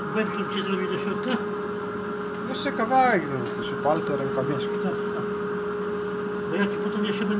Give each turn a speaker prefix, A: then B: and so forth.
A: Węższą ci zrobić do środka?
B: Jeszcze kawałek, no to się palce, rękawiczki.
A: Tak, tak. Bo ja ci potem jeszcze będę